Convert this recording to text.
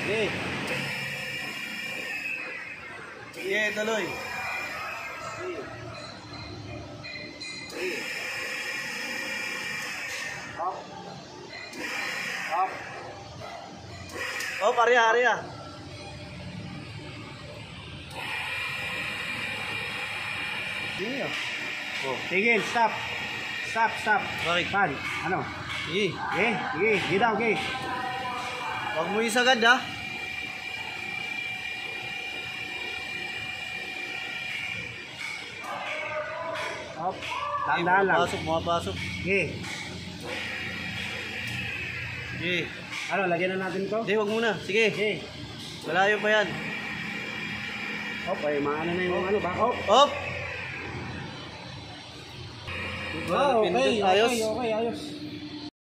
Okay. Sige, tuloy. Up. Up. Oh, pareha, pareha. Sige. Oh, tigil, stop. Stop, stop. Bakit? Pan, ano? Sige. Okay, sige, sige daw, okay. Huwag mo isagad ha. Up. Dahan-dahan lang. Mapasok. Okay. Sige. Ano, lagyan na natin ito? Hindi, huwag muna. Sige. Okay. Malayo pa yan. Hop, ay maano na yung ano ba? Hop. Hop! Wow, okay, Ayos. okay, ayos.